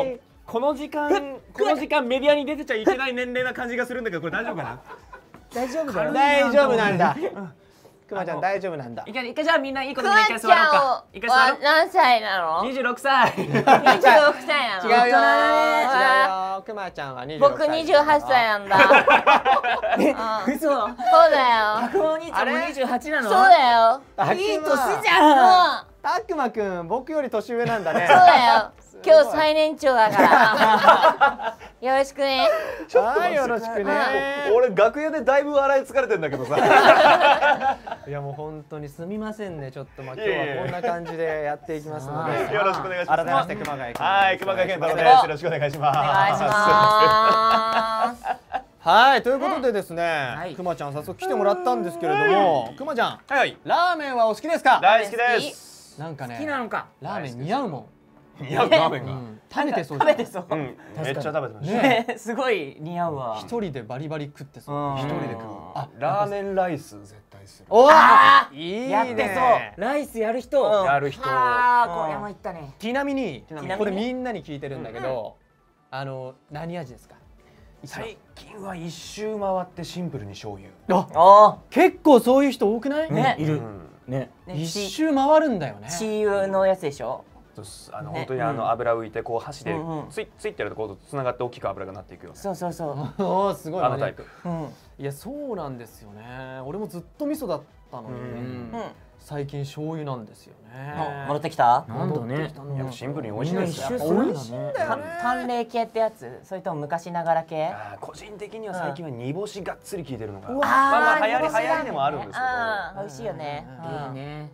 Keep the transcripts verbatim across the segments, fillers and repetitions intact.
もこの時間この時間メディアに出てちゃいけない年齢な感じがするんだけど、これ大丈夫かな？ 大丈夫だよ。 大丈夫なんだ。くまちゃん大丈夫なんだ。 一回一回じゃあみんないいことくまで一回座ろうちゃんか。一回座ろはう。 何歳なの？ 二十六歳。 にじゅうろくさいなの？ 違うよ。違うよ。 あくまちゃんはにじゅうろく僕さい。 にじゅうはっさいなんだ。うん嘘。 そうだよ。 たくまお兄ちゃんも二十八なの？ そうだよ。 いい年じうん。 ゃん。 たくまくん、僕より年上なんだね。 そうだよ。今日最年長だから。よろしくね。 はい、よろしくね。 俺楽屋でだいぶ笑い疲れてんだけどさ。 いやもう本当にすみませんね。ちょっとまあ今日はこんな感じでやっていきますので。 よろしくお願いします。 改めまして熊谷君。 はい、熊谷健太郎です。よろしくお願いします。 お願いします。 はい、ということでですね、 いくまちゃん早速来てもらったんですけれども、くまちゃん、 はい、 ラーメンはお好きですか？ 大好きです。 なんかね、 好きなのか。 ラーメン似合うもん。 似合うラーメンが。 うん食べてそうじゃん。 食べてそう。 うん、めっちゃ食べてました。 ね、 すごい似合うわ。 一人でバリバリ食ってそう。 うん一人で食う。あ、 ラーメンライス絶対する。 おあー、いいね。 やってそうライスやる人。 うんやる人。 ああ、これもいったね。 ちなみにちなみにこれみんなに聞いてるんだけど、あの何味ですか？ 最近は一周回ってシンプルに醤油。 あ、 あ結構そういう人多くない？ ねいる。 ね。 あ。 一周回るんだよね。 チー油のやつでしょ。 そうっす。あのね本当にあの油浮いてこう箸でうんうんついついってやるとこうつながって大きく油がなっていくようそうそうそおーすごいなあのタイプ。 う。うん。 いやそうなんですよね。俺もずっと味噌だったのに、 うんうん。 最近醤油なんですよね。 あ戻ってきた？ なんだね戻ってき。たのやっぱシンプルに美味しみんないですよ。 一周するんだ美味しいんね。 だよね。 淡麗系ってやつ？それとも昔ながら系？ あー個人的には最近は煮干しがっつり効いてるのが、 うわまあまあ流行り煮干し流行りでもあるんですけど、 あー美味しいよね。 いいね。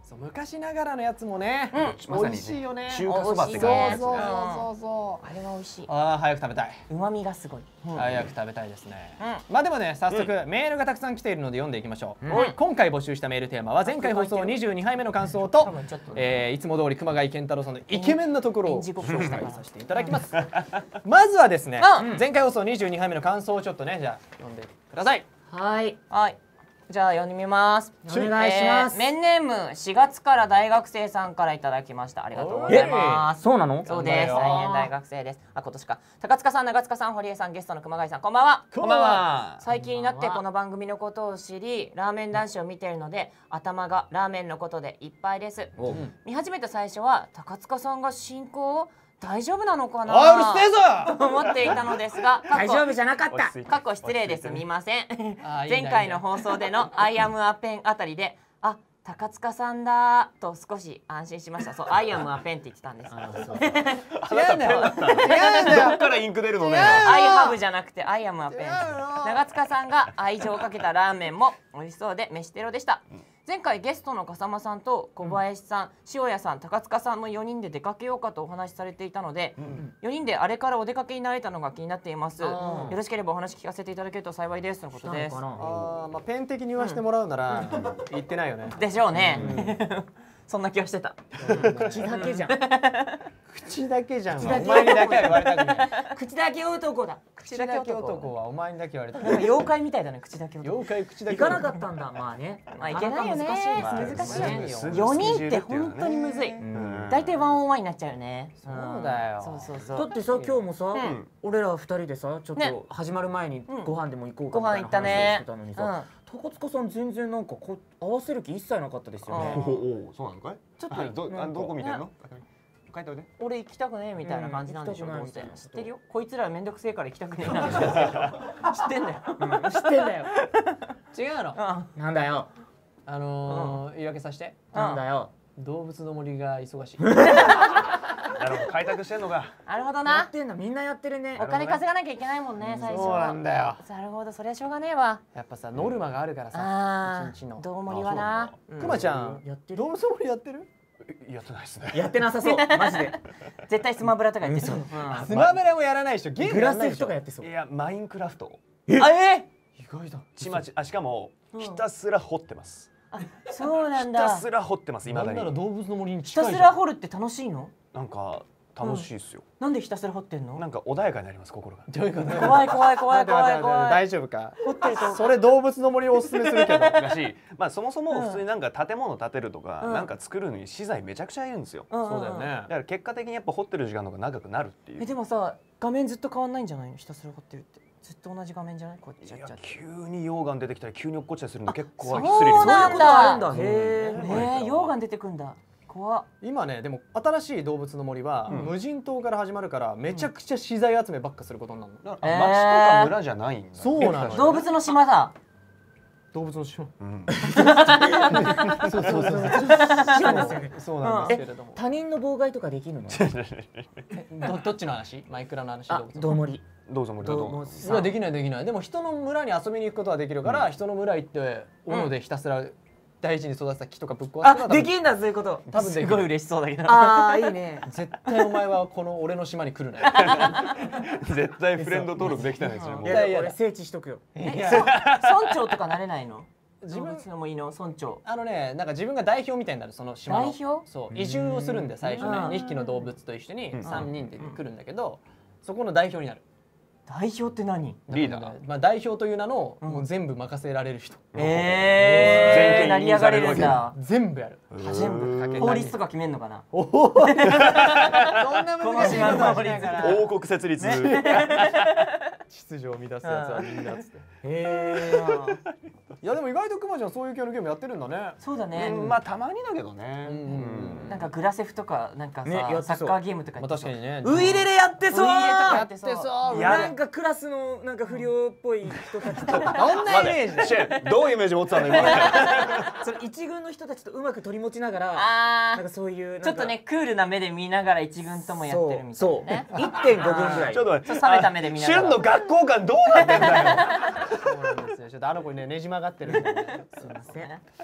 そう昔ながらのやつもね、 まさに美味しいよね。 中華そばってそう感じそうそうそうそう。 あれは美味しい。 ああ早く食べたい。 旨味がすごい。 早く食べたいですね。まあでもね早速メールがたくさん来ているので読んでいきましょう。今回募集したメールテーマは前回放送にじゅうにはいめの感想と、えーいつも通り熊谷健太郎さんのイケメンなところを紹介させていただきます。まずはですね、前回放送にじゅうにはいめの感想をちょっとねじゃあ読んでください。 はいはい。じゃあ読んでみます。 お願いします。 えーメンネームしがつから大学生さんからいただきました。ありがとうございます。 そうなの？ そうです。来年大学生です。あ、今年か。高塚さん、長塚さん、堀江さん、ゲストの熊谷さん、こんばんは。 こんばんは。 最近になってこの番組のことを知り、ラーメン男子を見ているので頭がラーメンのことでいっぱいです。見始めた最初は高塚さんが進行を大丈夫なのかなあうるせえぞと思っていたのですが、 大丈夫じゃなかった。 過去失礼ですみません。 あーいいね前回の放送での「アイアムアペン」あたりで「あ、高塚さんだ」と少し安心しました。そう「アイアムアペン」って言ってたんです。 違うんだよ。違うんだよ。 どっからインク出るのね。 アイハブじゃなくてアイアムアペン。長塚さんが愛情をかけたラーメンも美味しそうで飯テロでした。前回ゲストの笠間さんと小林さん、塩谷さん、高塚さんのよにんで出かけようかとお話しされていたので、よにんであれからお出かけになれたのが気になっています。よろしければお話聞かせていただけると幸いですとのことです。 ああまあペン的に言わせてもらうなら言ってないよね。 でしょうね。そんな気がしてた。 口だけじゃん。 口だけじゃん。お前にだけは言われたくない。 口だけ男だ。 口だけ男はお前にだけ言われたくなんか妖怪みたいだね、口だけ男。 妖怪口だけ。 行かなかったんだ。まあね。 まあいけないよね。 難しい難しいねね。よにんって本当にむずい。大体ワンオンワンになっちゃうよね。 そうだよ。 そうそうそう。 だってさ今日もさん俺ら二人でさちょっねと始まる前にご飯でも行こうかご飯行ったみたいな話をしねてたのにさ高塚さん全然なんかこう合わせる気一切なかったですよおね。 おそうなのかい？ ちょっとあどあどこ見てんの？書いておいて。 俺行きたくねえみたいな感じなんでしょ、 うんどうせ行きたくないみたいなこと知ってるよ。こいつらめんどくせえから行きたくねえなんて知ってんだよ。 知ってんだよ。 違うの。 なんだよ。 あの言い訳させて。 なんだよ。 動物の森が忙しい。 なるほど開拓してんのか。 なるほどやなっ。てんだみんなやってるね。 お金稼がなきゃいけないもんね、最初そうなは。 んだよ。 なるほど、それはしょうがねえわ。 やっぱさノルマがあるからさあ一日のあ、。どうもりはな。 くまちゃんやってる動物の森やってる？ やってないですね。 やってなさそうマジで。 絶対スマブラとか言ってそう。 スマブラもやらないでしょ。ゲームグラセフやらないでしょ。 とかやってそうい。やマインクラフト。 あえ意外だ。 ちまちあしかもひたすら掘ってます。 そうなんひただ。 すら掘ってます未だなんならに。 動物の森にひ近いじゃん。 たすら掘るって楽しいの？ なんか楽しいですよ。 なんでひたすら掘ってんの？ なんか穏やかになります心が。 どういうこと？ 怖い怖い怖い怖い怖い。 大丈夫か？ 掘ってると。 それ動物の森をおすすめするけど。 だし、まあそもそも普通になんか建物建てるとか、 うんなんか作るのに資材めちゃくちゃいるんですよ。 うんうんそうだよねだ。から結果的にやっぱ掘ってる時間の方が長くなるっていえう。 でもさ、画面ずっと変わんないんじゃないの？ひたすら掘ってるってずっと同じ画面じゃない？こっちいややっちゃって。 急に溶岩出てきたり急に落っこちたりするんで結構そうスリルがなんだあるんだ。へえ。 ねえ、溶岩出てくんだ。怖っ。 今ねでも新しい動物の森は無人島から始まるからめちゃくちゃ資材集めばっかすることになるの。 だから町とか村じゃないんだ。 そうなのよ動物の島だ。 動物の島。 うん。 そうそうそう。 そうですよね。 そうなんですけれども。 他人の妨害とかできるの？ どどっちの話？マイクラの話？ あ動物のどうもり。 どうぞ森田どうどうぞ。 もさいやできないできない。でも人の村に遊びに行くことはできるから、人の村行って斧でひたすら大事に育てた木とかぶっ壊すのあ、 はできんだそういうこと。 多分できるすごい嬉しそうだけど。 ああいいね。 絶対お前はこの俺の島に来るなよ。 絶対フレンド登録できたんですよ。もういや俺聖地しとくよ。 え、そ村長とかなれないの？ 自分動物の森の村長。 あのねなんか自分が代表みたいになるその島の。 代表？ そう移住をするんで最初うんねにひきの動物と一緒にうんさんにんで来るんだけど、そこの代表になる。 代表って何？ リーダー。 まあ代表という名のもう全部任せられる人。 ええ、成り上がれるんだ。 全部やる。 全部かけ法律とか決めんのかな？ おお。そんな難しいことはしないから。 王国設立。 秩序を乱すやつはみんなっつって。 へえ。 いやでも意外とくまちゃんそういう系のゲームやってるんだね。 そうだね。 まあたまにだけどね。 うんうんなんかグラセフとかなんかねやってそうさサッカーゲームとかまあ確かにね。 ウイレレやってそう。 ウイイレとかやってそう。 なんかクラスのなんか不良っぽい人たちとどんなイメージだ。 シェンどういうイメージ持ってたの今。 その一軍の人たちとうまく取り持ちながらあなんかそういうなんかちょっとねクールな目で見ながら一軍ともやってるみたいなね。 そう いってんご 軍ぐらい。 ちょっと待って。 冷めた目で見ながらシュンの学校感どうなってんだよ。 そうなんですよ。ちょっとあの子にねねじ曲がってるんでね。 すいません。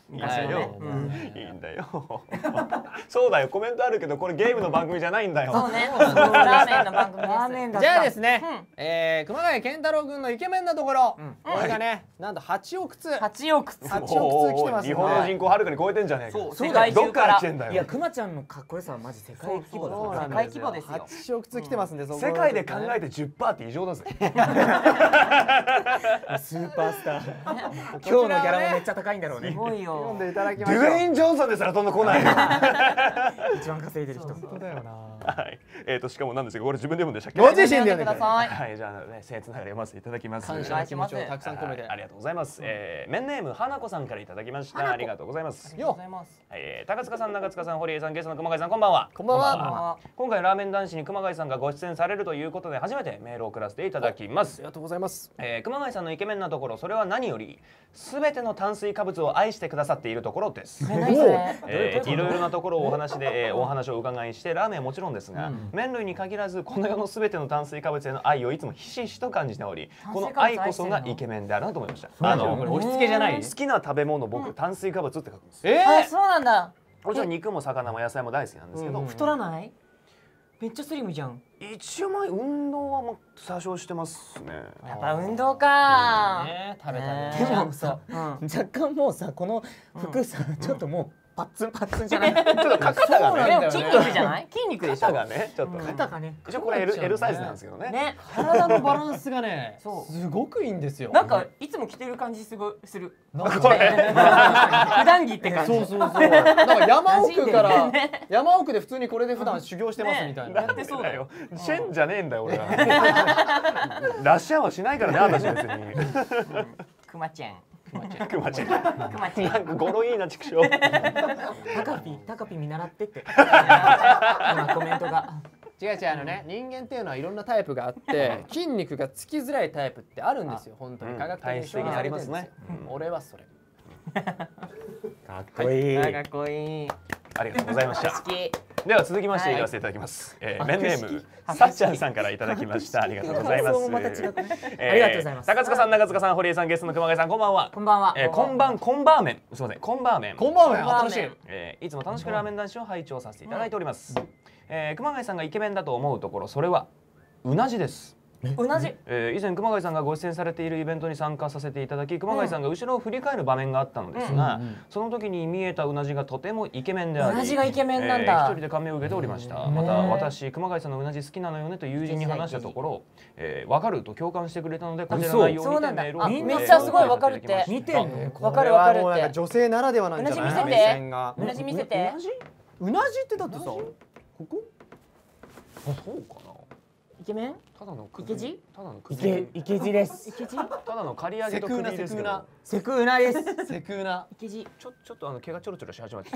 昔のね。 いいんだよ。そうだよ、コメントあるけどこれゲームの番組じゃないんだよ。 そうね。ラーメンの番組です。 ラーメンだっじた。 ゃあですね、えー熊谷健太郎君のイケメンなところ、これがね、なんとはちおくつ、 はちおくつ。 はちおくつ来てますんで。 日本の人口はるかに超えてんじゃねえか。 世界どっか中からら来てんだよ。 いや、くまちゃんのかっこよさはマジ世界規模だそうから。 なんですよ世界規模ですよはちおくつ来てますんで、そこ世界で考えて じゅっパーセント って異常だぜ。 スーパースター。今日のギャラもめっちゃ高いんだろうね。 すごいよ。 読んでいただきましょう。 デュエイン・ジョンソンですら飛んでこないよ。 一番稼いでる人。 本当だよな。 はい。えっとしかもなんですけどこれ自分で読むんでしたっけ。 ご自身で読んでください。 はい、じゃあね、僭越ながら読ませていただきます。 感謝の気持ちをたくさん込めて。 はいありがとうございます。えー、メンネーム花子さんからいただきました。ありがとうございます。 ありがとうございます。 えー、高塚さん、長塚さん、堀江さん、ゲストの熊谷さん、こんばんは。 こんばんは。 あ今回ラーメン男子に熊谷さんがご出演されるということで初めてメールを送らせていただきまあすり。がとうございます。 えー、熊谷さんのイケメンなところ、それは何よりすべての炭水化物を愛してくださっているところです。 え、何それ。 えーいろいろなところをお話で、えーお話をお伺いしてラーメンはもちろんですが、麺類に限らずこの世のすべての炭水化物への愛をいつもひしひしと感じており、この愛こそがイケメンであるなと思いました。あのこれ押し付けじゃない。 好きな食べ物僕、炭水化物って書くんです。 えあ、そうなんだ。 もちろん肉も魚も野菜も大好きなんですけど、 うん太らない？めっちゃスリムじゃん。 一応まあ運動はもう多少してますね。 やっぱ運動か。 ね、食べたねね。 でもさ、 うん。 若干もうさ、この服さ、ちょっともうパッツンパッツンじゃない。 ちょっと肩がね、 でも筋肉じゃない？筋肉でしょ。 肩がね、ちょっとね。 肩がね。 一応これ L, L サイズなんですけどね。 ね。 体のバランスがね、 そうすごくいいんですよ。 なんかいつも着てる感じすごいする。 なんかこれ普段着って感じ。 そうそうそう。なんか山奥か馴染んでらるね山奥で普通にこれで普段修行してますみたいな。 やってそうだよ。 シェンじゃねえんだよ俺は。ラッシュアワーしないからね私別に。 くまちゃん。 くまちゃん。 くまちゃん。 なんか語呂いいな畜生。 タカピタカピ見習ってって。今コメントが。 違う違う、あのね、人間っていうのはいろんなタイプがあって筋肉がつきづらいタイプってあるんですよ。本当にうん科学的に証明されてるんですよ。 体質的にありますねうん俺はそれ。 かっこいい。 あ、かっこいい。 ありがとうございました好。き。 では続きましてはい言わせていただきます。えーメンネームさっちゃんさんからいただきました。ありがとうございます。 感想もまた違くねえーありがとうございます高塚さん、長塚さん、堀江さん、ゲストの熊谷さん、こんばんは。 こんばんは。 えー、こんばん、こんばーめん、すみません、こんばーめん。 こんばんは。 こんばんは新しい。 えーいつも楽しくラーメン男子を拝聴させていただいております。えー熊谷さんがイケメンだと思うところ、それはうなじです。 うなじ。 えー以前熊谷さんがご出演されているイベントに参加させていただき、熊谷さんが後ろを振り返る場面があったのですが、その時に見えたうなじがとてもイケメンであり、 うなじがイケメンなんだえー一人で感銘を受けておりました。また私熊谷さんのうなじ好きなのよねと友人に話したところ、えー、分かると共感してくれたのでこちらの内容を見てメールをあ送ってめっちゃすごい分かるって見てんの。 わかるわかるってこれはもうなんか女性ならではなんじゃない？ うなじ見せて目線が。 うなじ見せて。 うなじってだってさ、ここ？ そうかな。 イケメン？ ただのく池地？ ただのく池池地です。 池地？ ただの刈り上げと首ですけど。 セクウナです。 セクウナ。 池地。 ちょちょっとあの毛がちょろちょろし始まって。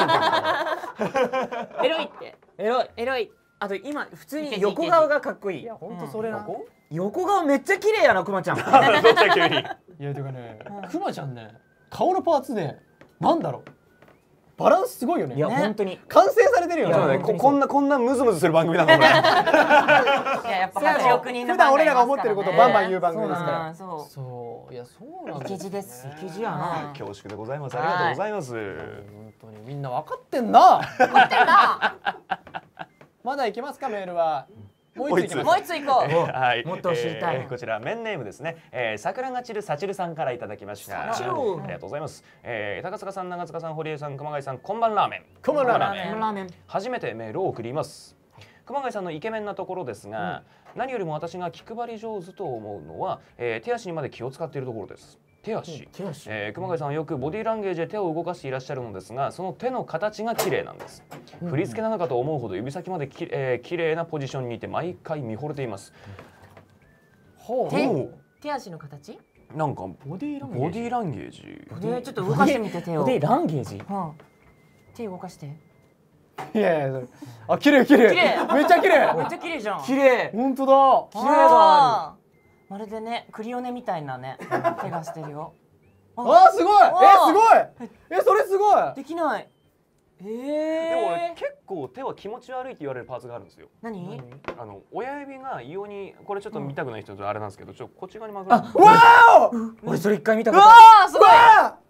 エロいって。 エロい。 エロい。 あと今普通に横顔がかっこいい。 本当それな。 こ横顔めっちゃ綺麗やなくまちゃん。 どうした急に。 いやてかね、くまちゃんね、顔のパーツね、なんだろう。バランスすごいよね。 いやね本当に。 完成されてるよね。 そうだね。ここんなこんなムズムズする番組なのこれ。 いややっぱはちおく人の普段俺らが思ってることをバンバン言う番組ですから。 ら。そそう、いやそうなん池地です。 池地やな。 恐縮でございます。ありがとうございます。 本当にみんな分かってんな。分かってんな。まだいけますかメールは。もう一ついきう。 ます。 もう一つ行こう。 はい。 もっと知りたいえーこちらメンネームですね。えー桜が散るさちるさんからいただきました。あさちるりがとうございます。えー高塚さん、長塚さん、堀江さん、熊谷さん、こんばんラーメン。 こんばんラーメン。 こんばんラーメンラーメン。 初めてメールを送ります。熊谷さんのイケメンなところですが、何よりも私が気配り上手と思うのは、えー手足にまで気を使っているところです。手足。 手足。 えー熊谷さんはよくボディーランゲージで手を動かしていらっしゃるのですが、その手の形が綺麗なんです。振り付けなのかと思うほど指先までき、えー、綺麗なポジションにいて毎回見惚れています。 ほう。 手おう手足の形？ なんかボディーランゲージ。 ボディーランゲージ。 でちょっと動かしてみて手を。 でランゲージ。 はあ手動かして。 いやいやそれ。あ、綺麗綺麗。 綺麗めっちゃ綺麗。 めっちゃ綺麗じゃん。 綺麗。 本当だ。 綺麗がある。まるでねクリオネみたいなね手がしてるよ。 あーすごい。えすごい。えそれすごい。 できない。えでも俺え。 結構手は気持ち悪いって言われるパーツがあるんですよ。 何？ あの親指が異様にこれちょっと見たくない人とあれなんですけど、ちょっとこっち側に曲がる。 わ俺それ一回見たー。 ことわあーすごい。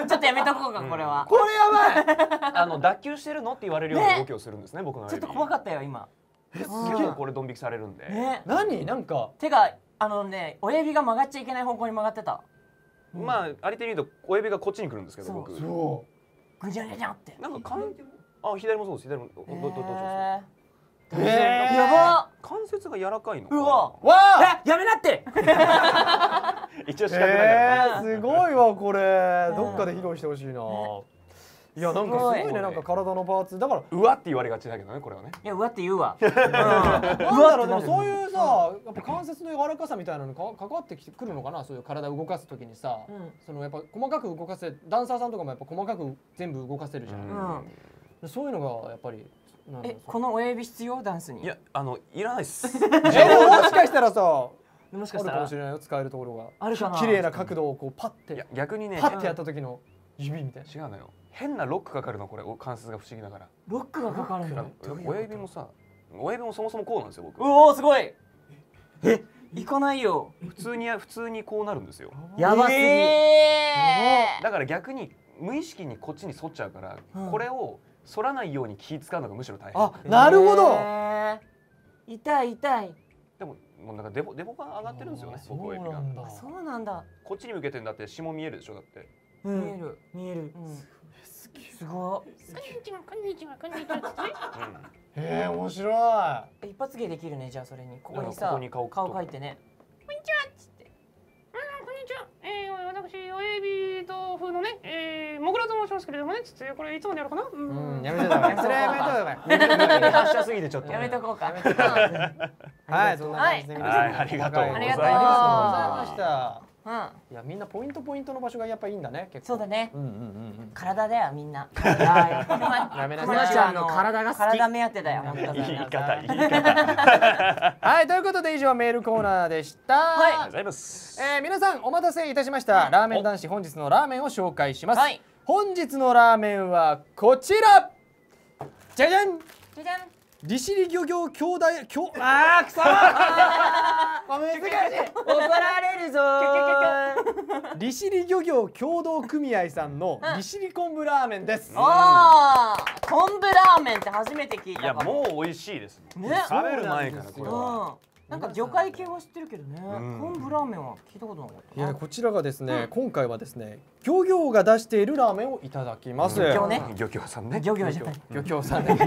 ちょっとやめとこうか、これは。 これやばい。 あの脱臼してるのって言われるような動きをするんですね、僕の親指。 ちょっと怖かったよ今。 結構これドン引きされるんで。 ね。 何なんか手があのね、親指が曲がっちゃいけない方向に曲がってた。 まあありていに言うと親指がこっちに来るんですけど、僕。 そぐにゃぐにゃって。 なんかかんあ左もそうです、左もどどどどうぞ。 へう。へえ。 やば。 関節が柔らかいの。 うわ。 わあ。 やめなって。 一応四角だから。 えー、すごいわこれ。どっかで披露してほしいな。いやなんかすごいね、なんか体のパーツだから。 うわって言われがちだけどね、これはね。 いや、うわって言うわ。 なんだろう、でもそういうさ、やっぱ関節の柔らかさみたいなのか関わってきてくるのかな、そういう体を動かすときにさ、そのやっぱ細かく動かせ、ダンサーさんとかもやっぱ細かく全部動かせるじゃん。そういうのがやっぱり。 え、この親指必要ダンスに？ いや、あのいらないっす。 え、でももしかしたらさ、 もしかあるしたからもしれないよ、使えるところが。 あるかな。 綺麗な角度をこうパッて、 いや逆にね、 パッてやった時の指みたいな。 違うのよ。変なロックかかるの、これ関節が不思議だから。 ロックがかかるんだ。 親指もさ、親指もそもそもこうなんですよ、僕。 おお、すごい。え、行かないよ。 普通に普通にこうなるんですよ。 やばすぎ。 だから逆に無意識にこっちに反っちゃうから、これを反らないように気使うのがむしろ大変。 あ、なるほど。 痛い痛い。 でももうなんかデボデボが上がってるんですよね、僕親指が。 そうなんだ。 こっちに向けてんだって下見えるでしょ、だって。 見える見える。すごい。 こんにちは、こんにちは、こんにちはってね。 へえ、面白い。 一発芸できるね、じゃあそれに。ここにさ、 ここに顔顔描いてね。 こんにちはっつって。あ、こんにちは。えー、私親指と風のね、えー、もぐらと申しますけれどもね、つってこれいつまでやるかな。ううん、やめてください。それやめてください。 発射すぎてちょっと。 やめとこうか。 はい、そんな感じで皆さん、 はいありがとうございますありがとうありがとうございました。 うん。 いや、みんなポイントポイントの場所がやっぱいいんだね、結構。 そうだね。 うんうんうんうん。 体だよみんな。やめなさいくまちゃんの体が好き体目当てだよ。本当言いに。 方言い方。 はい、ということで以上メールコーナーでした。 ありがとうございます。 えー、皆さんお待たせいたしました。ラーメン男子本日のラーメンを紹介します。 はい本日のラーメンはこちら。じゃじゃん。 じゃじゃん。 利尻漁業兄弟兄あーくそごめんなさい。 怒られるぞー。 利尻漁業協同組合さんの利尻昆布ラーメンです。 ああ、昆布ラーメンって初めて聞いいやたかも。 もう美味しいです。 ね食べる前からこれは。 うん。なんか魚介系は知ってるけどね。昆布ラーメンは聞いたことなかったな。 いや、こちらがですね、今回はですね、漁業が出しているラーメンをいただきます。 漁業ね。 漁協さんね。 漁業じゃない。 漁協さんね。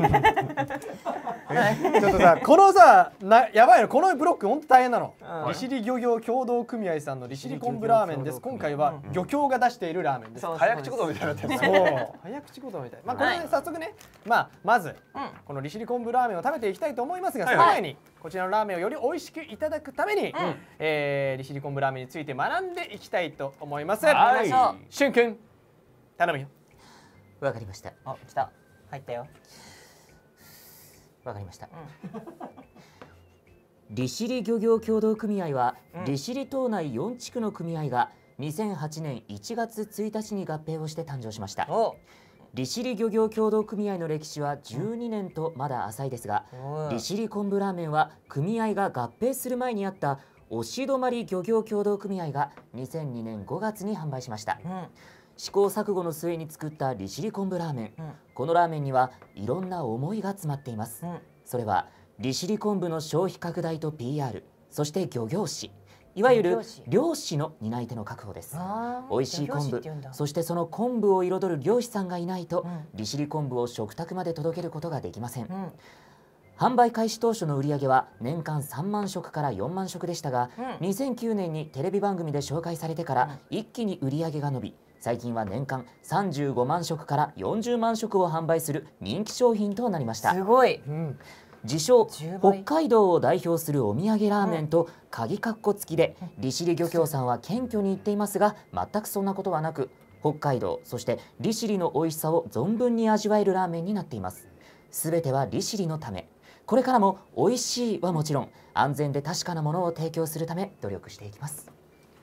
ちょっとさ、このさ、なやばいの、このブロック本当大変なの。利尻漁業協同組合さんの利尻昆布ラーメンです。今回は漁協が出しているラーメンです。 早口言葉みたいになってる。 そう、早口言葉みたい。まあ、これで早速ね、まあ、まず、この利尻昆布ラーメンを食べていきたいと思いますが、その前に。こちらのラーメンをより美味しくいただくために、えー、利尻昆布ラーメンについて学んでいきたいと思います。 はい。 しゅんくん、頼むよ。 わかりました。 あ、来た。入ったよ。 わかりました。利尻漁業協同組合は、 うん利尻島内よん地区の組合がにせんはちねんいちがつついたちに合併をして誕生しました。 お、 利尻漁業協同組合の歴史はじゅうにねんとまだ浅いですが、利尻昆布ラーメンは組合が合併する前にあった押泊漁業協同組合がにせんにねんごがつに販売しました。 うん。 試行錯誤の末に作った利尻昆布ラーメン、 うんこのラーメンにはいろんな思いが詰まっています、 うんそれは利尻昆布の消費拡大と ピーアール、 そして漁業士、いわゆる漁師漁師の担い手の確保です。 あー美味しい昆布漁師って言うんだ、 そしてその昆布を彩る漁師さんがいないと、 うん利尻昆布を食卓まで届けることができません、 うん販売開始当初の売り上げは年間さんまんしょくからよんまんしょくでしたが、 うんにせんきゅうねんにテレビ番組で紹介されてから一気に売り上げが伸び、最近は年間さんじゅうごまんしょくからよんじゅうまんしょくを販売する人気商品となりましたす。ごい。 うん、 自称じゅうばい北海道を代表するお土産ラーメンと鍵括弧付きで、利尻漁協さんは謙虚に言っていますが、全くそんなことはなく、北海道そして利尻の美味しさを存分に味わえるラーメンになっています。すべては利尻のため、これからも美味しいはもちろん安全で確かなものを提供するため努力していきます。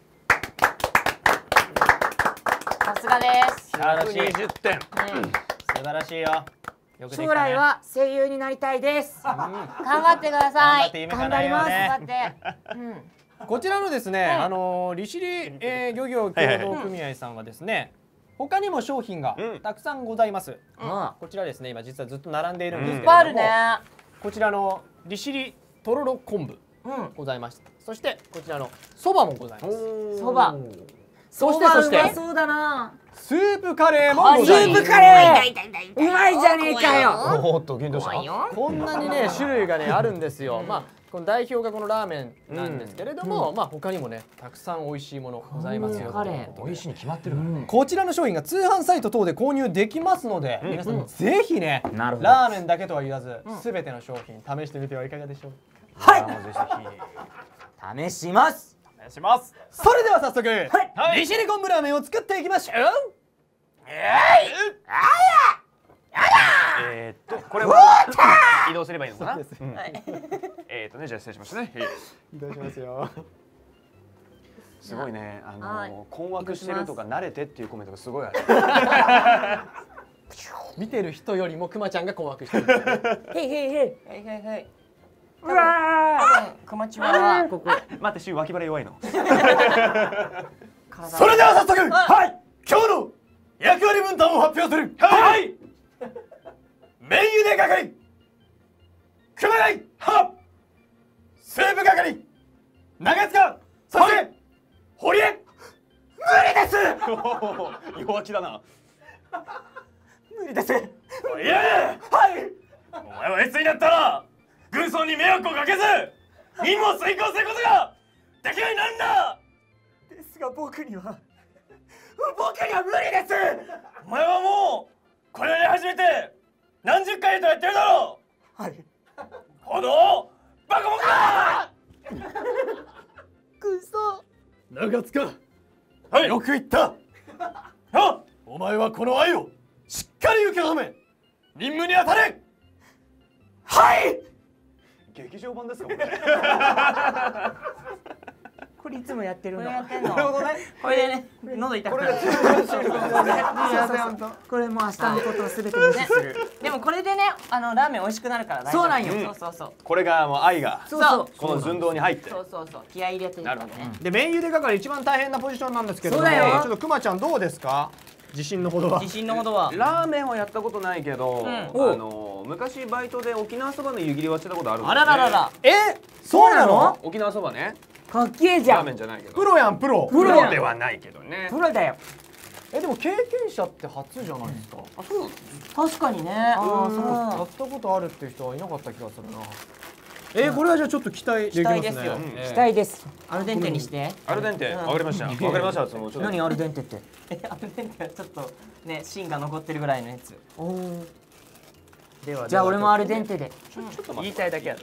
さすがです。 素晴らしい。 ひゃくにじゅってん。 素晴らしいよ。よくできたね将来は声優になりたいです。 頑張ってください。 頑張って夢頑張ります。 頑張って。うん。 こちらのですね、あのー利尻、えー、漁業協同組合さんはですね、 他にも商品がうんたくさんございます。 うんこちらですね、今実はずっと並んでいるんですけれいっども、 ぱいあるね。 こちらの利尻とろろ昆布うん。 ございました。そしてこちらのそばもございます。 そば。 そしてそしてそうだな。 スープカレーもございます。 スープカレー。うまいじゃねえかよ。 おっと緊張した。 こんなにね種類がねあるんですよ。まあこの代表がこのラーメンなんですけれども、まあ他にもねたくさん美味しいものございますよ。 カレ美味しいに決まってるからね。 こちらの商品が通販サイト等で購入できますので、皆さんぜひね、 なるほどラーメンだけとは言わず、すべての商品試してみてはいかがでしょうはい。もうぜひ試しますお願いします。 か。それでは早速、利尻昆布ラーメンを作っていきましょう。 えーっとこれは移動すればいいのかな。うんえーっとねじゃあ失礼しましたね。 移動しますよ。 すごいね。あはいの困惑してるとか慣れてっていうコメントがすごいある。 見てる人よりもくまちゃんが困惑してる。 へいへいへい。へいへいへい。うわー。くまちはここ。 待って、シュ脇腹弱いの。 それでは早速、はい今日の役割分担を発表する。はい麺茹で係熊谷はスープ係長塚そして堀江無理です弱気だな。 無理ですいやいやはいお前はいつになったら軍曹に迷惑をかけず任務を遂行することができるようになるんだ。ですが僕には僕には無理です。お前はもうこれやり始めて何十回とやってるだろう。はいほどバカモカ軍曹長塚はいよく言ったあお前はこの愛をしっかり受け止め任務に当たれ。はい劇場版ですか。 これいつもやってるの。 これやってんの。 なるほどね。 これでね、喉痛くなる。 これもう明日のことをすべて無視する。 でもこれでね、あのラーメン美味しくなるから大丈夫。 そうなんよそうそうそう。 これがもう愛がそうそう。 この寸胴に入って。 そうそうそう。気合い入れてるからね。 で麺茹で係一番大変なポジションなんですけども、 そうだよちょっとくまちゃんどうですか？自信のほどは。 自信のほどは。 ラーメンはやったことないけど、 んあの昔バイトで沖縄そばの湯切りはしたことあるんですあね。 らららら。 え、そうなの？ 沖縄そばね。 かっけえじラーゃん。 メンじゃないけど。 プロやんプロ。 プロやんではないけどね。 プロだよ。 えでも経験者って初じゃないですか？ あ、そうなの。 確かにね。 ああ、そうか。やったことあるっていう人はいなかった気がするな。えー、これはじゃあちょっと期待できますね。 期待ですよえー期待です。 アルデンテにして。 アルデンテ、わかりました。わかりました。そのちょっと。 何アルデンテって。 え、アルデンテはちょっとね、芯が残ってるぐらいのやつ。 おお。 ではじゃあ俺もアルデンテで。 ちょちょっと待言いって。 たいだけや。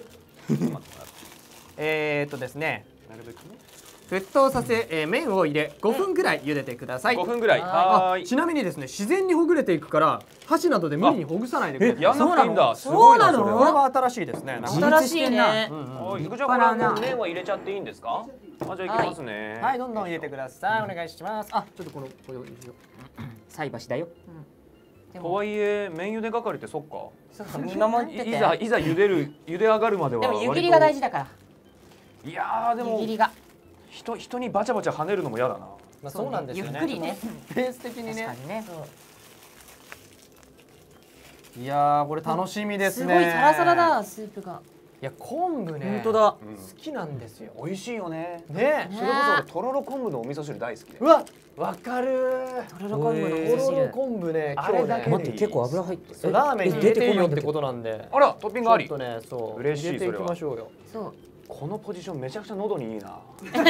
えーっとですね。 なるべくね。 沸騰させ、えー、麺を入れごふんぐらい茹でてください。 ごふんぐらい。 ははーい。 ちなみにですね、自然にほぐれていくから箸などで無理にほぐさないでください。 やんなくていいんだ。すそうごいななのそれは。 これは新しいですね。なんか自立してんな新しいね。 はい。じゃあこれ立派なは麺は入れちゃっていいんですか？あ、じゃあいきますね。 はい、どんどん入れてください。お願いします。あ、ちょっとこのこれを入れよ菜箸だよ。 とはいえ麺茹で係ってそっか。 そう見守ってて。 いざいざ茹でる茹で上がるまではでも割と湯切りが大事だから。 いやーでも湯切りが。 人人にバチャバチャ跳ねるのも嫌だな。 う。まあそうなんですよね。 ゆっくりね。 ベース的にね確か。にね。 いやーこれ楽しみですね。 すごいサラサラだスープが。 いや昆布ね。 本当だ。 好きなんですよ。 美味しいよね。 ね。 それこそとろろ昆布のお味噌汁大好きでう。わ、わかるー。 とろろ昆布の味とろろ噌汁。 昆布ね、 あれだけで今日ね待って結構油入ってそうラーメンに入れていいよってことなんで。 あらトッピングありちょっ。とね、そう嬉しい入れていきそれはましょうよ。 そう。 このポジションめちゃくちゃ喉にいいな。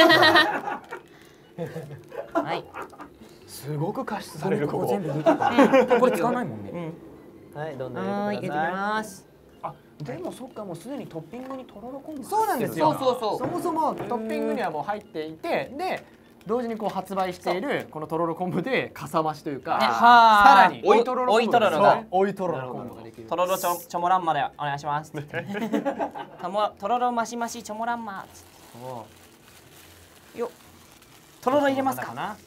はい。 すごく加湿されるここここ全。部入れてから。これ使わないもんね。 うん。 はい、どんどんはーい、入れてき入れてください。 ます。 あでもそっかもうすでにトッピングにとろろ昆布。 そうなんですよ。 そうそうそうそもそもトッピングにはもう入っていて、で同時にこう発売しているこのとろろ昆布でかさ増しというか、 ねさらに追いとろろ追いとろろそうが。 追いとろろ昆布ができる。 とろろちょちょもらんまでお願いします。ともとろろマシマシちょもらんま。よっ。とろろ入れますか。 な。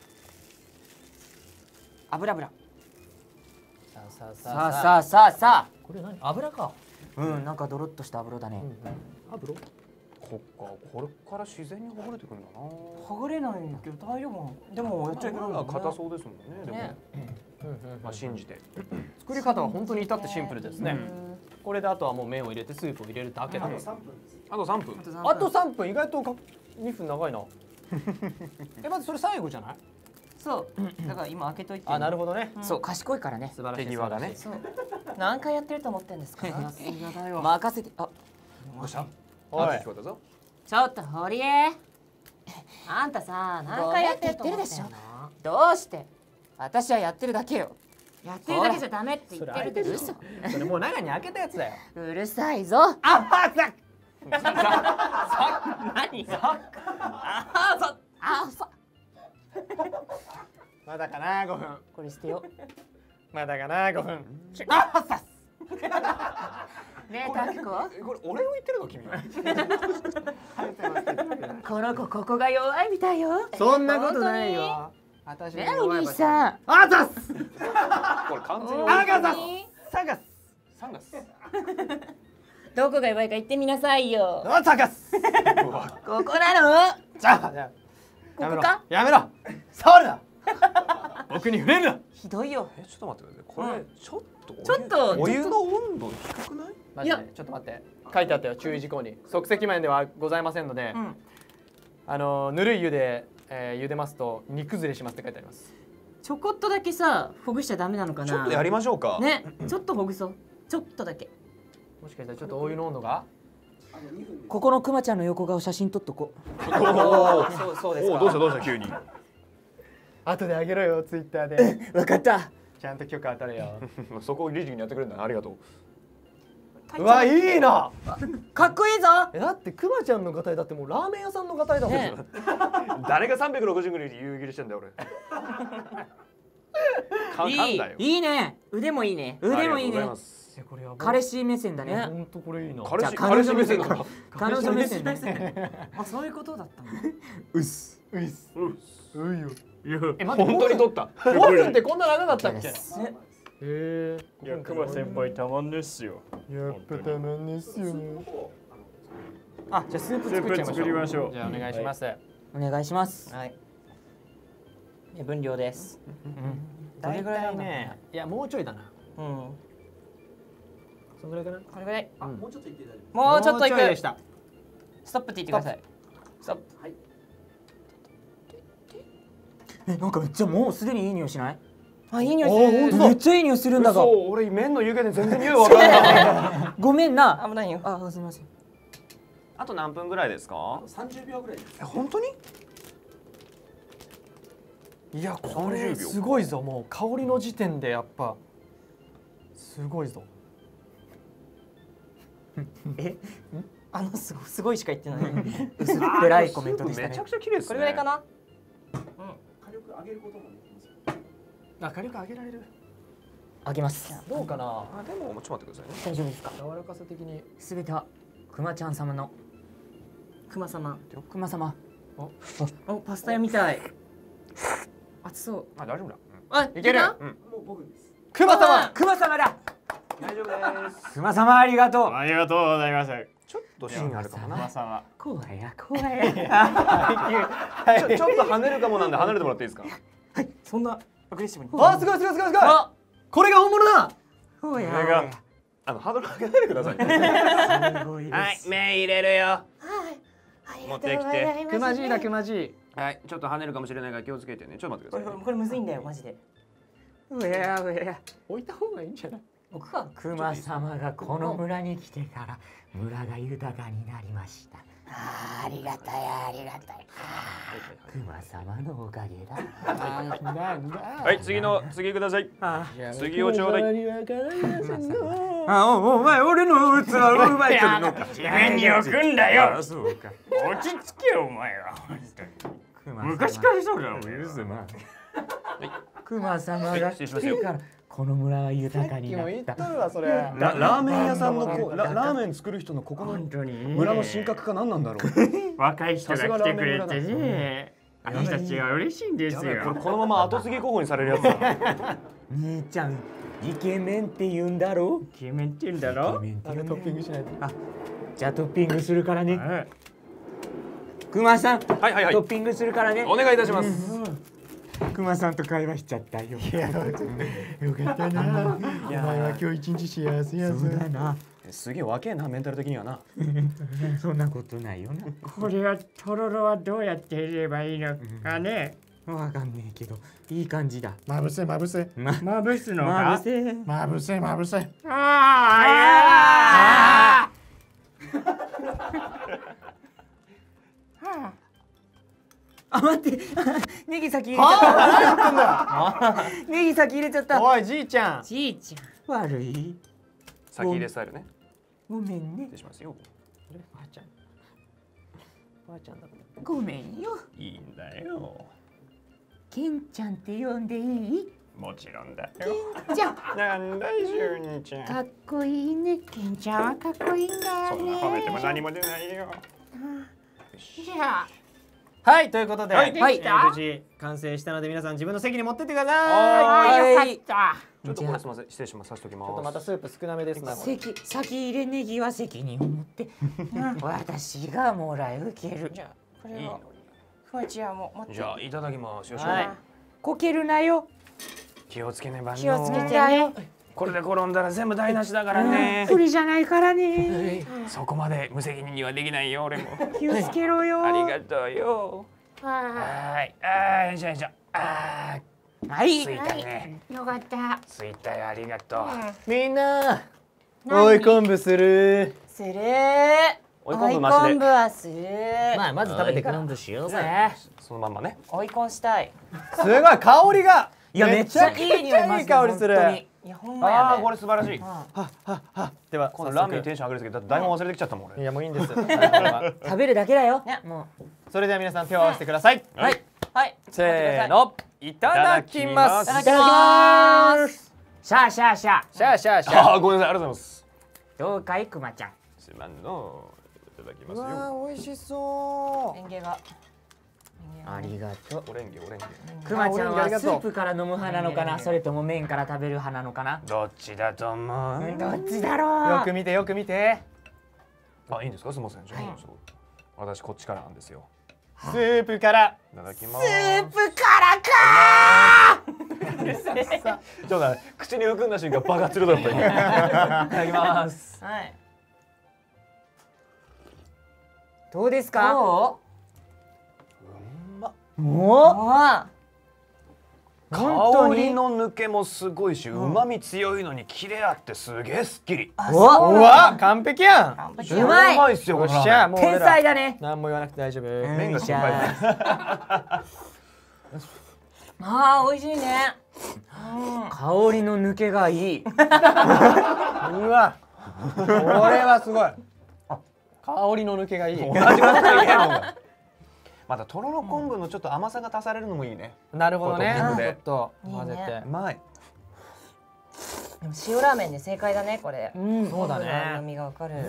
油油。 さあさあさあさあさあさあ。 これ何？油か。 うんなんかドロッとした油だね。 油？ こっか、これから自然にほぐれてくるんだな。 はぐれないんだけど大丈夫。でもやっちゃいけないんだまあね。 硬そうですもんね。でもね。 まあ信じて。 作り方は本当に至ってシンプルですね。これであとはもう麺を入れてスープを入れるだけだ。 あとさんぷん。 あとさんぷん、意外とかにふん長いな。え、まずそれ最後じゃない？ そう。だから今開けといて。 あ、なるほどね。 そう賢いからね。 素晴らしい。 手際がね。 そう。何回やってると思ってんですか。 任せて。あ、 どうした？ おいあ、聞こえたぞ。 ちょっと堀江。あんたさ何回やってると思ってんの。 どうして？私はやってるだけよ。 やってるだけじゃダメって言ってるでしょ。 それもう中に開けたやつだよ。 うるさいぞ。 あ、あ、さ。 何？ あ、そ、あ、そ。 まだかな、ごふん。 これ捨てよ。 まだかな、ごふん。 あ、さす。ねえ、タクコ。 これ俺を言ってるの君。 この子ここが弱いみたいよ。 そんなことないよ。私ねえ、お兄さん。 あざっす。 これ完全にあがざっさがっす。 さんがす。 どこが弱いか言ってみなさいよ。 あさがっす。 ここなの？ じゃあ、じゃあここか？ やめろ。触るな。僕に触れるな。 ひどいよ。 え、ちょっと待ってください。これちょっとちょっとお湯の温度低くない？ マジでちょっと待って。書いてあったよ、注意事項に。即席麺ではございませんので、 うん。 あのぬるい湯で、えー、茹でますと煮崩れしますって書いてあります。 ちょこっとだけさほぐしちゃダメなのかな。 ちょっとやりましょうか。 ね、ちょっとほぐそう。ちょっとだけ。 もしかしたらちょっとお湯の温度が。 ここのクマちゃんの横顔写真撮っとこう。 おお、 そうそうですか。 おお、どうしたどうした急に。 後であげろよ、ツイッターで。 わかった。 ちゃんと許可当たれよ。 そこを律儀にやってくれるんだ。ありがとう。 うわ、いいな。 かっこいいぞ。 え、だってクマちゃんのガタイだってもうラーメン屋さんのガタイだもん。 ね誰がさんびゃくろくじゅうぐらいで夕切りしてんだよ俺。か噛んだよ。 いいね。腕もいいね。腕もいいね。 え、これやばい。 彼氏目線だね。 本当これいいな。 彼氏じゃあ彼氏目線なんだ。 彼女目線ね。 あ、そういうことだったの。 うっす。ういっす。ういよ。え、 本当に取った。 ごふんってこんな長かったっけ？へね。 え。 いや、熊先輩たまんですよ。 やっぱたまんないっすよね。あ、じゃあスープスープ作っちゃいましょう。 作りましょう。 じゃあお願いします。 お願いします。 はい。分量です。 どれぐらい大体ね。いや、もうちょいだな。 うん。 そのぐらいかな。 これぐらい。 うんもうちょっといって大丈夫。もうちょっといく。 でした。 ストップって言ってください。ストップ。 え、なんかめっちゃもうすでにいい匂いしない？ あ、いい匂いする。 めっちゃいい匂いするんだが。 そう、俺麺の湯気で全然匂いわかんない。 ごめんな。 危ないよ。 あ、すみません。 あと何分ぐらいですか？ 三十秒ぐらいです。 え、本当に？ いや、こさんじゅうれびょうすごいぞ。もう香りの時点でやっぱすごいぞ。 え、あのすごすごいしか言ってない。 薄っぺらいコメントでしたねめちゃ。くちゃ綺麗ですね。 これぐらいかな。 火力上げることもできますよ。 あ、火力上げられる。 あげます。 どうかな。 あ、でもちょっと待ってくださいね。 大丈夫ですか？ 柔らかさ的に。 すべてはクマちゃん様の熊様。 クマ様。 お、パスタ屋みたい。熱そう。 あ、大丈夫だ。 あ、 いける。 もう僕です。 クマ様。 クマ様だ。 大丈夫です。 クマ様ありがとう。 ありがとうございます。 ちょっと芯あるかもな。 熊様。 怖いや怖いや。 ちょちょっと跳ねるかもなんで離れてもらっていいですか？ そんなアグレッシブに。 あ、すごいすごいすごいすごい。 あ、 これが本物だ。 そうや。 これがあのハードル上げないでくださいね。 すごいです。 はい、麺入れるよ。 はい。 持ってきて。 クマジーだクマジー。 はい、ちょっと跳ねるかもしれないから気をつけてね。ちょっと待ってこれくださいね。 これむずいんだよマジで。 うやうや。 置いた方がいいんじゃない？ 僕か。 クマ様がこの村に来てから村が豊かになりました。あーありがたいありがたい。クマ様のおかげだ。 なんだ。 はい、次の次ください。次をちょうだい。 あ、おお前俺の器を奪い取るのか。 地面に置くんだよ。 そうか。 落ち着けよお前は。昔からそうだろ。許すな。 クマ様はいが失礼しますよ来てからこの村は豊かに今なった言っと。るわそれ。 ララーメン屋さんのこララーメン作る人のここの本当に。 村の神格か何なんだろう。 若い人が来てくれてね。私たちは嬉しいんですやべえ、これよ。 このまま後継ぎ候補にされるやつだ。 兄ちゃんイケメンって言うんだろう。 イケメンって言うんだイろ。 ケメンってあれトッ言うんだろう。 ピングしないと。 じゃあトッピングするからね。 くまさん、 はいはいはいトッピングするからね。 お願いいたします。 くまさんと会話しちゃったよ。いや、よかったな。お前は今日一日幸せやぞ。そうだな。 すげえ若えな、メンタル的にはな。 そんなことないよな。 これはとろろはどうやって入れればいいのかね。 わかんねえけど、いい感じだ。 まぶせまぶせ。 ま、 まぶすのまかぶ。せ。 まぶせまぶせ。ああ。 あ、待って。ネギ先入れちゃった。ネギ先入れちゃった。 おいじいちゃん。 じいちゃん。 悪い。 先入れスタイルね。 ごめんね失礼。しますよ。 ばあちゃん。ばあちゃんだ。 ごめんよ。 いいんだよ。 ケンちゃんって呼んでいい？ もちろんだよ。 じゃあ、 なんだい、しゅうにちゃん。 かっこいいね。 ケンちゃんはかっこいいんだよそんな褒めてもね。 何も出ないよ。 じゃあ。 はいということで、 はいえー無事完成したので皆さん自分の席に持ってってください。 ああ、よかった。 ちょっとこれすみません、失礼します。さしときます。 ちょっとまたスープ少なめですな。これ席、先入れネギは責任を持って、私がもらい受ける。 じゃあこれをふわちゃんも持って。 じゃあいただきます。よし。 はいこけるなよ。 気をつけねばの。 気をつけてね。 これで転んだら全部台無しだからね。 不利じゃないからね。 そこまで無責任にはできないよ、俺も。 気をつけろよ。 ありがとうよ。 ははい。ああ、よいしょよいしょ。ああ、 はいつ。いたね。 い。よかった。 ついたよ、ありがとう。 みんな追い昆布する。 するー。 追い昆布マシで。 はする。 まあまず食べてから。 しようぜ。 そのまんまね。 追い込んしたい。 すごい香りが。 いや、めっちゃいい匂いめっちゃいい香りする。 本当にいやほんまやああ、 ね。 これ素晴らしい。 ではこのラーメンにテンション上げるですけど、だって台本忘れてきちゃったもん、俺。 いやもういいんです。 食べるだけだよ。 ねもそれでは皆さん手を合わせてください。 はい。 はい。 せーのいただきます。 いただう。いただきます。シャーシャーシャー。 シャーシャーシャー。 ああ、ごめんなさい、ありがとうございます。 どうかいくまちゃん。 すまんの。いただきますうわよ。 ー美味しそレンゲが。 ありがとう。 オレンゲ、オレンゲ。 くまちゃんありがとうはスープから飲む派なのかな、それとも麺から食べる派なのかな。 どっちだと思う。 どっちだう。 ろう。 よく見てよく見て。 あ、いいんですか、すみません。じゃあそう私こっちからなんですよ。 スープから。 いただきます。 スープからかちょっとね、口に含んだ瞬間爆発するだろった今。いただきます。 はい。 どうですか。 どおう？ お。 あ香りの抜けもすごいし、旨味強いのにキレあってすげえすっきり。 あ。 うわ完璧やん。 完璧うまいうまいっすよ、 よっこのしゃもう俺天ら才だね。 何も言わなくて大丈夫。 麺が心配です。 あー美味しいね。 香りの抜けがいい。 うわこれはすごい。香りの抜けがいい。 同じこと言えんもん。またとろろ昆布のちょっと甘さが足されるのもいいね。 なるほどね。 これちょっといいね混ぜてう。まい。 でも塩ラーメンで正解だねこれ。 うん。 そうだね昆布の旨味がわかる。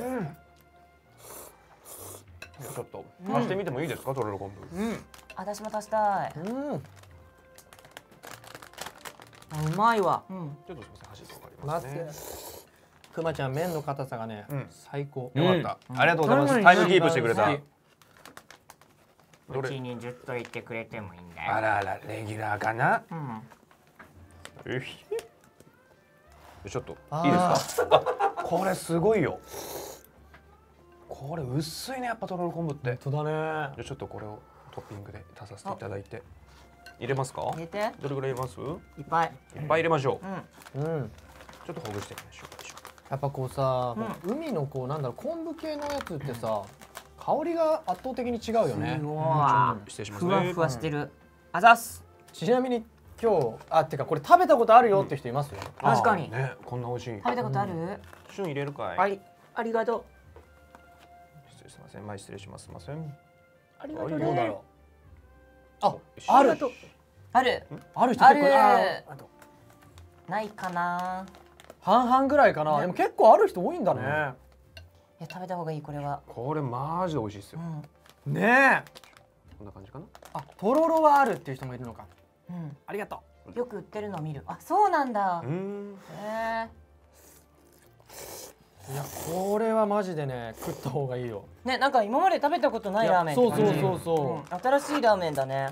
ちょっと足してみてもいいですか、とろろ昆布。 うん。 私も足したい。 うん。 あうまいわ。 うん。 ちょっとすみません、箸とかあります待っね。 て。くまちゃん麺の硬さがねうん最高。 よかった。ありがとうございます。タイムキープしてくれた。どれうちにずっといてくれてもいいんだよ。 あらあら、レギュラーかな。 うん。 うひちょっとあーいいですか。あ、これすごいよ。これ薄いね、やっぱとろろ昆布って。 本当だね。 じゃあちょっとこれをトッピングで足させていただいて。入れますか。 入れて。 どれぐらい入れます。 いっぱい。 いっぱい入れましょう。 うん。 ちょっとほぐしてみましょう。 やっぱこうさ、海のこうなんだろう昆布系のやつってさ、香りが圧倒的に違うよね。 うわ失礼しますねふわふ。わしてる。あざっす。 ちなみに今日あってかこれ食べたことあるよって人いますよ。 確かにあーね、こんな美味しい。 食べたことある？ 旬入れるかい。 ありありがとう。 失礼しません。前失礼します。すみません。 ありがとうどうだね。 ろう。あ、ある。 ある。 ある人ある結構ああとないかな。 半々ぐらいかな。でも結構ある人多いんだね。 いや食べた方がいいこれは。 これマジで美味しいですよ。 うん。 ねえ。 こんな感じかな。 あ、とろろはあるっていう人もいるのか。 うん。 ありがとよく売ってるの見る。あ、そうなんだう。ーん。 へえ。 いやこれはマジでね食った方がいいよ。 ね、なんか今まで食べたことないラーメンって感じ。 そうそうそうそう、 うん、新しいラーメンだね。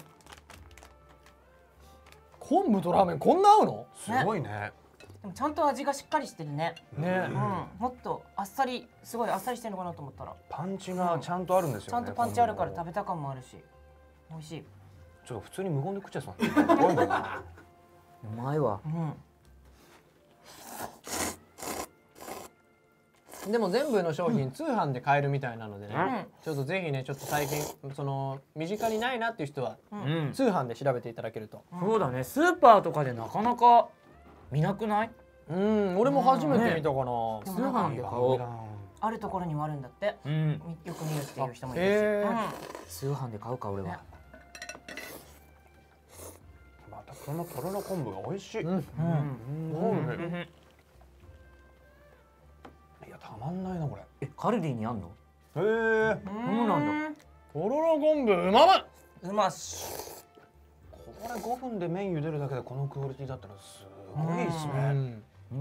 昆布とラーメンこんな合うの？ すごいね。 でもちゃんと味がしっかりしてるね。 ね、 うん、もっとあっさり、すごいあっさりしてるのかなと思ったらパンチがちゃんとあるんですよね。 ちゃんとパンチあるから食べた感もあるし美味しい。 ちょっと普通に無言で食っちゃいそう。 うまいわ。 うん、でも全部の商品通販で買えるみたいなのでね、うん、ちょっとぜひねちょっと最近その身近にないなっていう人は、うん、通販で調べていただけると、 うん、そうだね。スーパーとかでなかなか見なくない？ うん、俺も初めて見たかな。 通販で買おう。 あるところにもあるんだって。うん、よく見るっていう人もいるし、 えーうん、通販で買うか俺は。ね、 またこのとろろ昆布が美味しい。うん、うん、うん、いやたまんないなこれ。 え、カルディにあんの？ へえ、 そうなんだ。 とろろ昆布うまま。 うまし。 これごふんで麺茹でるだけでこのクオリティだったらすごいですね。 うん、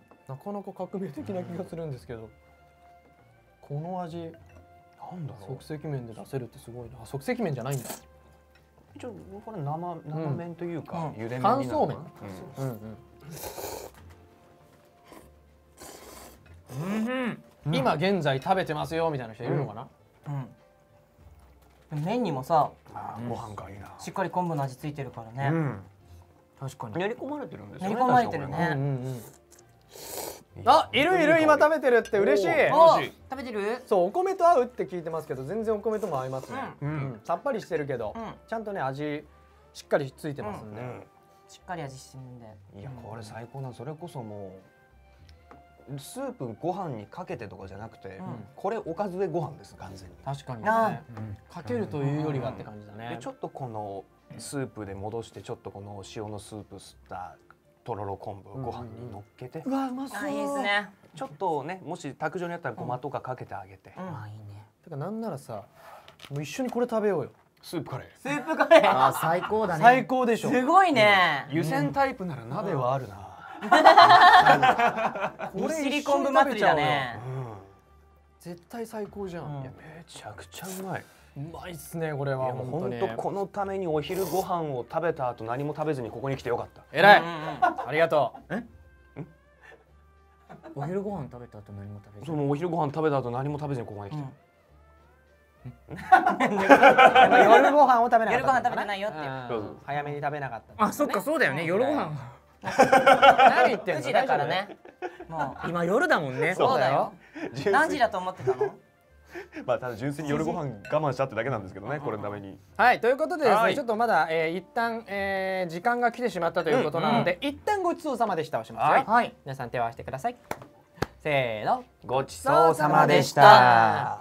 なかなか革命的な気がするんですけど、この味なんだろう。即席麺で出せるってすごいな。即席麺じゃないんだ。 一応これ生生麺というか、 茹で麺。乾燥麺。うんうん。今現在食べてますよみたいな人いるのかな。 うん。麺にもさ、 ご飯がいいな。 しっかり昆布の味ついてるからね。 確かに。 練り込まれてるんですよね。練り込まれてるね。 あ、いるいる今食べてるって嬉しい。 食べてる？ そう、お米と合うって聞いてますけど、全然お米とも合いますね。さっぱりしてるけど、ちゃんとね味しっかりついてますんで。 しっかり味してるんで。 いやこれ最高な。それこそもうスープご飯にかけてとかじゃなくて、これおかずでご飯です。完全に。 確かにね。かけるというよりはって感じだね。 でちょっとこのスープで戻してちょっとこの塩のスープ吸ったとろろ昆布ご飯に乗っけて、 うわうまそう。 いいですね。 ちょっとね、もし卓上にあったらごまとかかけてあげて。 あ、いいね。 てかなんならさ、もう一緒にこれ食べようよ。 スープカレー。 スープカレー。 あ、最高だね。 最高でしょ。 すごいね。 湯煎タイプなら鍋はあるな。 これ利尻昆布祭りだね。 絶対最高じゃん。 いやめちゃくちゃうまい。 うまいっすねこれは。 本当このためにお昼ご飯を食べた後何も食べずにここに来てよかった。 偉い。ありがとう。 え？お昼ご飯食べた後何も食べず。 そのお昼ご飯食べた後何も食べずにここに来て。 夜ご飯を食べなかった。 夜ご飯食べてないよって。 早めに食べなかった。 あ、そっかそうだよね。夜ご飯。 何言ってんの？ くじだからね。もう今夜だもんね。 そうだよ。何時だと思ってたの？ まあただ純粋に夜ご飯我慢したってだけなんですけどね、これのために。 はい、ということでですね、ちょっとまだ一旦時間が来てしまったということなので、一旦ごちそうさまでしたをしますよ。はい、皆さん手を合わせてください。せーの、 ごちそうさまでした。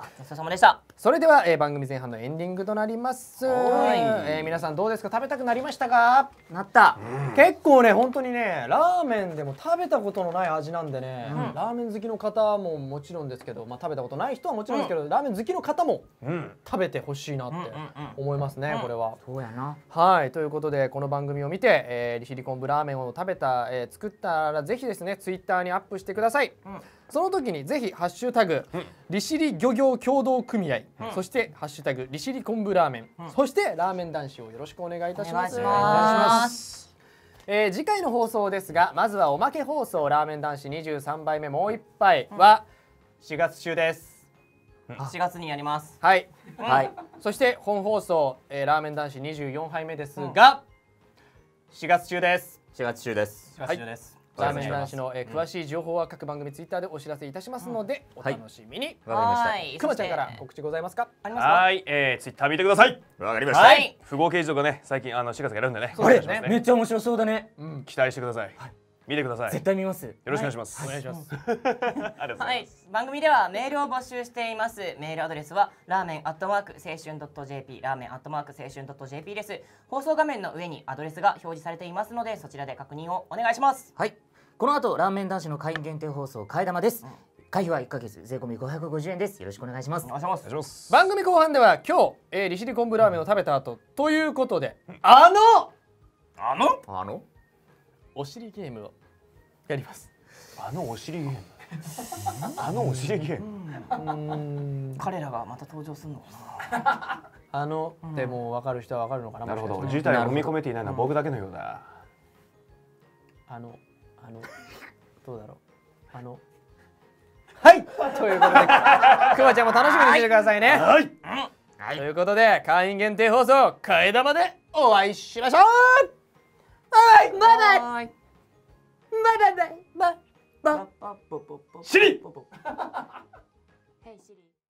ごちそうさまでした。 それでは、えー、番組前半のエンディングとなります。はい、えー、皆さんどうですか？食べたくなりましたか？ なった。 うん、結構ね本当にねラーメンでも食べたことのない味なんでね、うん、ラーメン好きの方ももちろんですけど、まあ食べたことない人はもちろんですけど、うん、ラーメン好きの方も食べてほしいなって思いますね、これは。 そうやな。 はい、ということでこの番組を見て、えー、利尻昆布ラーメンを食べた、えー、作ったらぜひですねツイッターにアップしてください。うん、その時にぜひハッシュタグ、うん、利尻漁業協同組合、うん、そしてハッシュタグ利尻昆布ラーメン、うん、そしてラーメン男子をよろしくお願いいたします。お願いします。えー、次回の放送ですが、まずはおまけ放送ラーメン男子にじゅうさんばいめもう一杯はしがつ中です。 しがつにやります。 はい、うん、はい。そして本放送、えー、ラーメン男子にじゅうよんはいめですが、うん、しがつ中です。 しがつ中です。 しがつ中です。 ラーメン男子の、えー、詳しい情報は各番組ツイッターでお知らせいたしますので、うん、お楽しみに。 わ、はい、かりました。 くまちゃんから告知ございますか？ ありますか？ はい、えー、ツイッター見てください。 わかりました。 はい。不合掲示とかね、最近あのしがつやるんでね。 そうですね。めっちゃ面白そうだね。 うん、期待してください。はい、見てください。 絶対見ます。よろしくお願いします。 お願いします。 はい、番組ではメールを募集しています。メールアドレスはラーメンアットマーク青春ドット ジェーピー、ラーメンアットマーク青春ドット ジェーピー です。放送画面の上にアドレスが表示されていますので、そちらで確認をお願いします。 はい。この後ラーメン男子の会員限定放送替え玉です。うん、会費はいっかげつ税込みごひゃくごじゅうえんです。よろしくお願いします。 お願いします。ます。 番組後半では今日、えー、利尻昆布ラーメンを食べた後ということで、あのあのあのお尻ゲームをやります。 あのお尻ゲーム。 あのお尻芸彼らがまた登場するのかな。 あのでも分かる人は分かるのかな。 なるほど、事態を飲み込めていないのは僕だけのようだ。 あのあのどうだろう、あのはいということでくまちゃんも楽しみにしててくださいね。はい、はい、ということで会員限定放送替え玉でお会いしましょう。バイバイバイバイバイバイバイバイバイバイ。 シリ。 ヘイシリ。